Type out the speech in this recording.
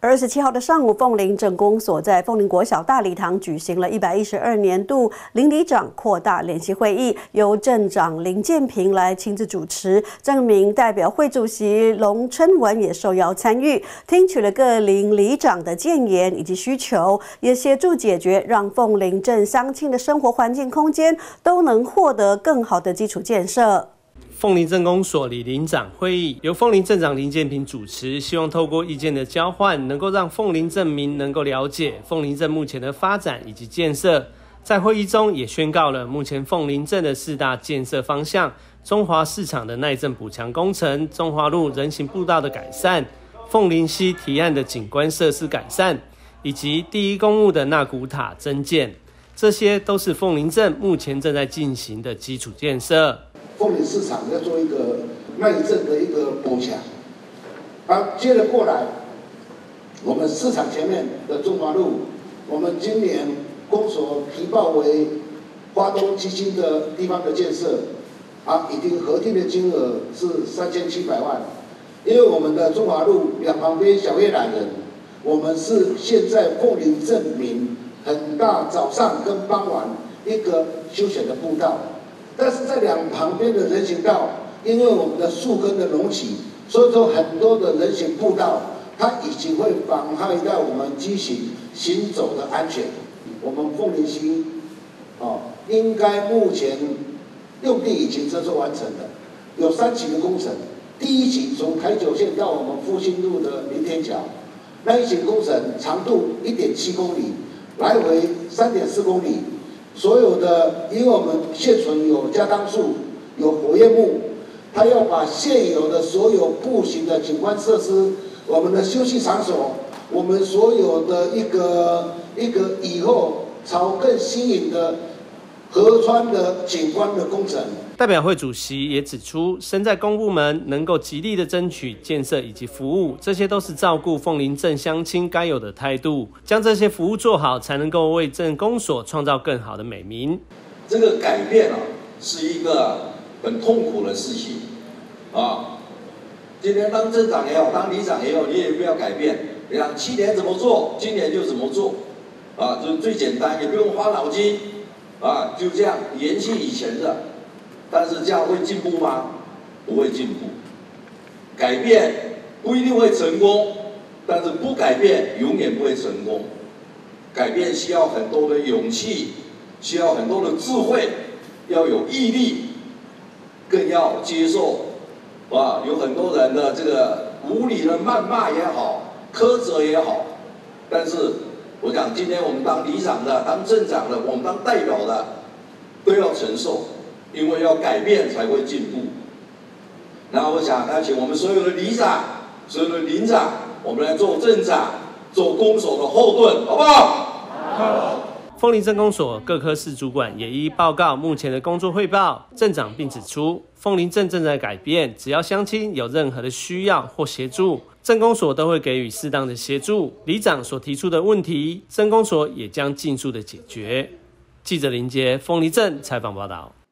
27号的上午，凤林镇公所在凤林国小大礼堂举行了112年度邻里长扩大联席会议，由镇长林建平来亲自主持，证明代表会主席龙春文也受邀参与，听取了各邻里长的建言以及需求，也协助解决让凤林镇乡亲的生活环境空间都能获得更好的基础建设。 凤林镇公所里邻长会议由凤林镇长林建平主持，希望透过意见的交换，能够让凤林镇民能够了解凤林镇目前的发展以及建设。在会议中也宣告了目前凤林镇的4大建设方向：中华市场的耐震补强工程、中华路人行步道的改善、凤林溪堤岸的景观设施改善，以及第一公墓的纳古塔增建。这些都是凤林镇目前正在进行的基础建设。 凤林市场要做一个耐震的一个补强，接着过来，我们市场前面的中华路，我们今年公所提报为花东基金的地方的建设，已经核定的金额是3700万，因为我们的中华路两旁边小叶榄人，我们是现在凤林镇民很大早上跟傍晚一个休闲的步道。但是在两旁边的人行道，因为我们的树根的隆起，所以说很多的人行步道，它已经会妨害到我们机行行走的安全。我们凤林溪，应该目前用地已经征收完成了，有3期的工程。第1期从台九线到我们复兴路的林天桥，那一期工程长度1.7公里，来回3.4公里。所有的，因为我们现存有加当树、有火焰木，它要把现有的所有步行的景观设施、我们的休息场所、我们所有的一个以后朝更新颖的河川的景观的工程。 代表会主席也指出，身在公部门能够极力的争取建设以及服务，这些都是照顾凤林镇乡亲该有的态度，将这些服务做好，才能够为镇公所创造更好的美名。 这个改变是一个很痛苦的事情今天当镇长也好，当里长也好，你也不要改变，你想7年怎么做，今年就怎么做就最简单，也不用花脑筋就这样延续以前的。但是这样会进步吗？不会进步。改变不一定会成功，但是不改变永远不会成功。改变需要很多的勇气，需要很多的智慧，要有毅力，更要接受有很多人的这个无理的谩骂也好，苛责也好，但是我讲今天我们当里长的、当镇长的、我们当代表的，都要承受。因为要改变才会进步。那我想要请我们所有的里长、所有的邻长，我们来做镇长、做公所的后盾，好不好？ 好。凤林镇公所各科室主管也一一报告目前的工作汇报。镇长并指出，凤林镇正在改变，只要乡亲有任何的需要或协助，镇公所都会给予适当的协助。里长所提出的问题，镇公所也将尽速的解决。记者林杰，凤林镇采访报道。